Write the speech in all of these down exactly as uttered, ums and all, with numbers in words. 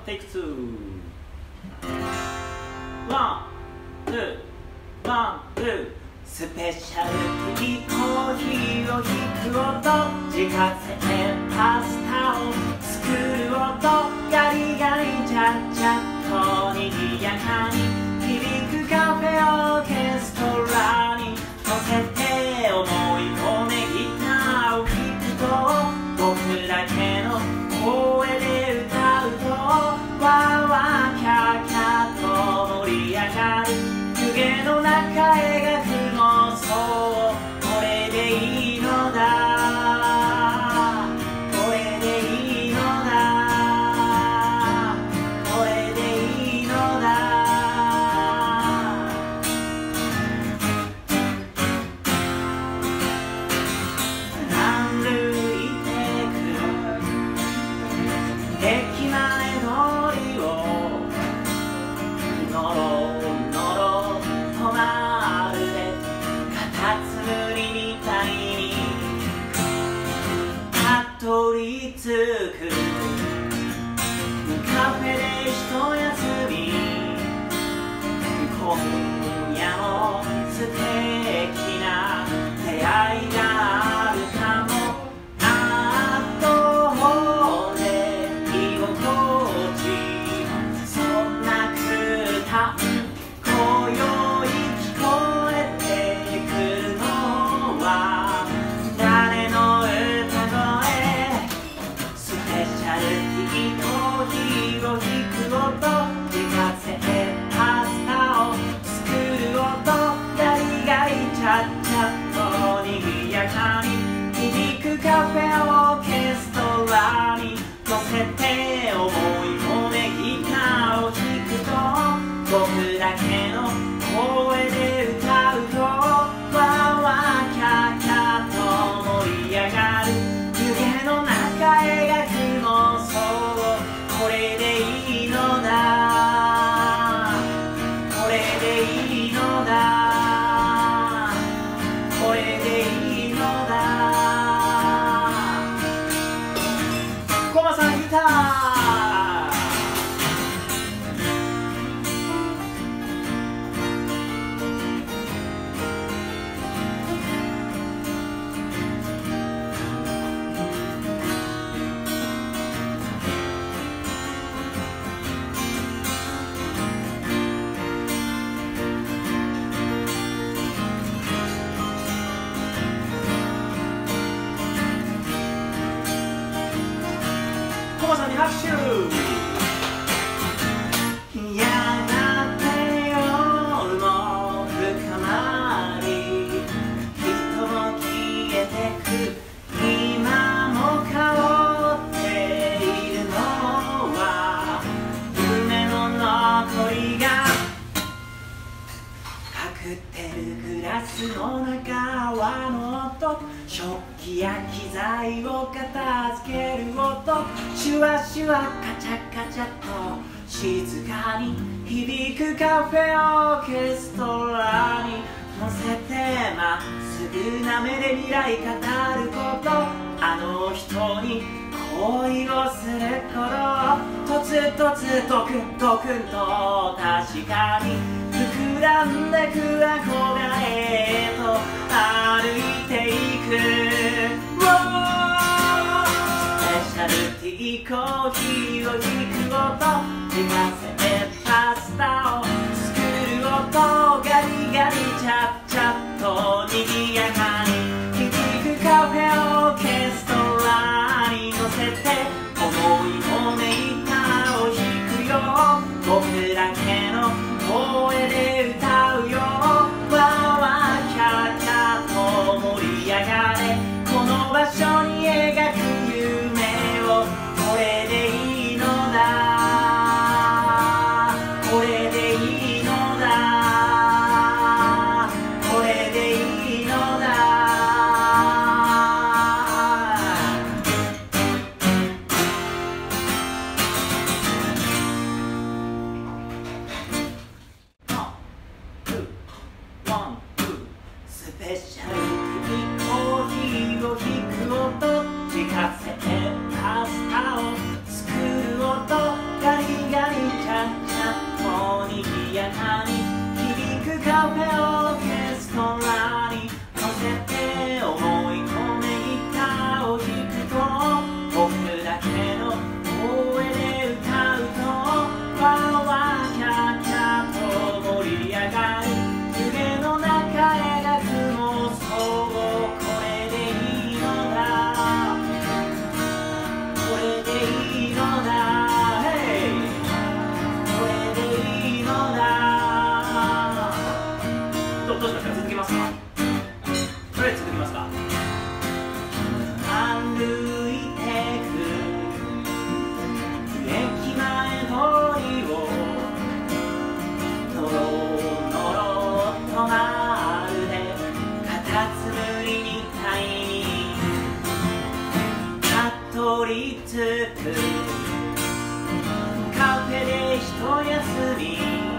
テイクツー。ワン、ツー、ワン、ツー。スペシャルティーコーヒーをひく音、自家製パスタを作る音、ガリガリチャッチャッとにぎやかに響くカフェオーケストラに乗せて思い込めギターを弾くと、僕だけの声で歌うとわーわーキャーキャーと盛り上がる湯気の中描く妄想、これでいいのだ、これでいいのだ、これでいいのだ。歩いてく駅前通りをのろのろとまるでカタツムリみたいにたどり着くカフェで一休み、今夜も素敵な出会いがあるかも。アットホームで居心地そんな空間、今宵聞こえてくるのは誰の歌声、スペシャルティーコーヒーをひく音、自家製パスタを作る音、ガリガリチャッチャッとにぎやかに響くカフェオーケストラに乗せて思い込めギターを弾くと、僕だけの声で歌うとわーわーキャーキャーと盛り上がる湯気の中描く妄想、これでいいのだ、これでいいのだ、これでいいのだ。コマさんギター。コマさんに拍手。やがて夜も深まり、人も消えてく、今も香っているのは夢の残りが、隠ってるグラスの中泡の音、食器や機材を片付ける音、シュワシュワカチャカチャと静かに響くカフェオーケストラに乗せてまっすぐな目で未来語ること、あの人に恋をする頃、とつとつとくんとくんと確かに膨らんでく憧れへと歩いていく。スペシャルティーコーヒーをひく音、自家製パスタを作る音、ガリガリチャッチャッとにぎやかに響くカフェオーケストラに乗せて思い込めギターを弾くよ、僕だけの声で歌うよ、わーわーキャーキャーと盛り上がれ、この場所に描く夢を、これでいいのだ。 やかに響くカフェオーケストラに乗せて思い込めギターを弾くと僕だけの声で歌うとわーわーキャーキャーと盛り上がる夢の中描く妄想これでいいのだこれでいいのだこれでいいのだどどうしますか続けますかこれ続きますか歩いてく駅前通りをのろのろとまるでカタツムリみたいにたどり着くカフェで一休み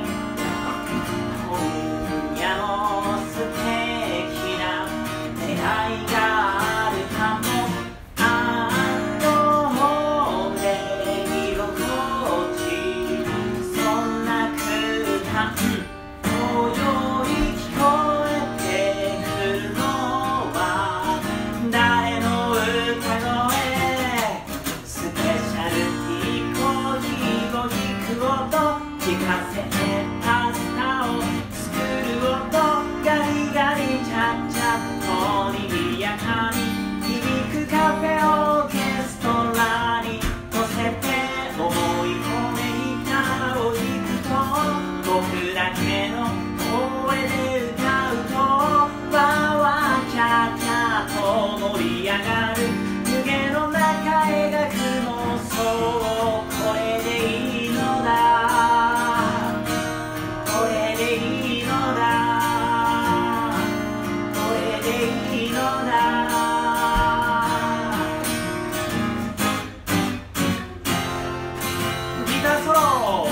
今夜も素敵な出会いがあるかもアットホームで居心地そんな空間今宵聞こえてくるのは誰の歌声スペシャルティーコーヒーを引く音自家製パスタを作る音ガリガリチャッチャッと賑やかに響くカフェオーケストラに乗せて思い込めギターを弾くと僕だけの声で歌うとわーわーキャーキャーと盛り上がる夢の中描く妄想これでいいのだこれでいいのだこれでいいのだギターソロ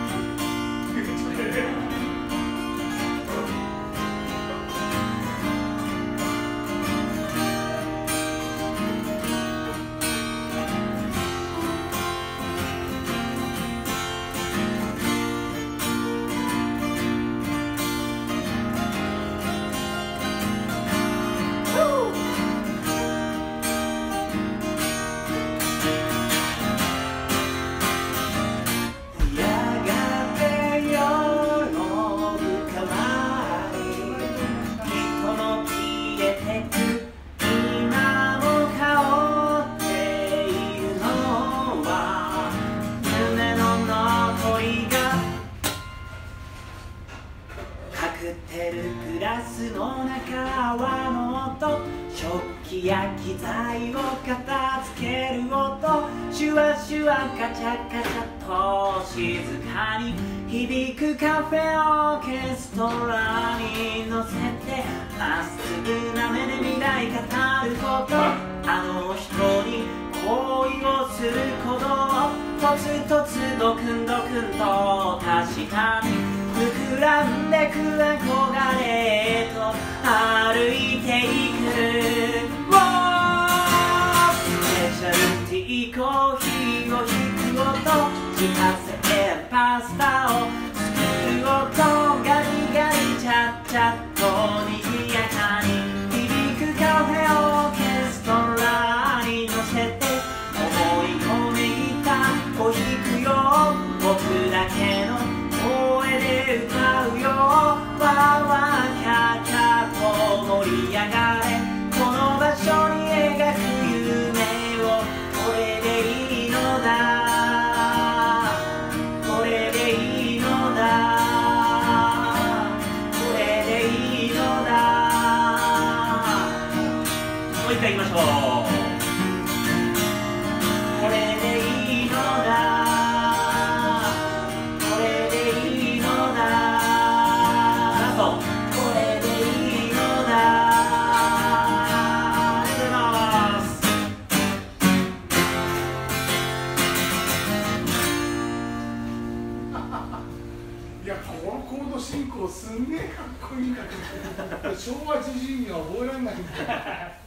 グラスの中泡の音食器や機材を片付ける音シュワシュワカチャカチャと静かに響くカフェオーケストラに乗せてまっすぐな目で未来語ることあの人に恋をすることとつとつドクンドクンと確かに膨らんでく憧れへと歩いていくスペシャルティーコーヒーを引く音自家製パスタを作る音ガリガリチャッチャッと賑やかに響くカフェオーケストラに乗せて思い込めギターを弾くよ僕だけの声で歌うよわーわーキャーキャーと盛り上がれこの場所に描く夢をこれでいいのだこれでいいのだこれでいいのだもう一回言いましょうこれでいいのだいや、このコード進行すんげえかっこいいんだけど、昭和じじいには覚えられないんだよ。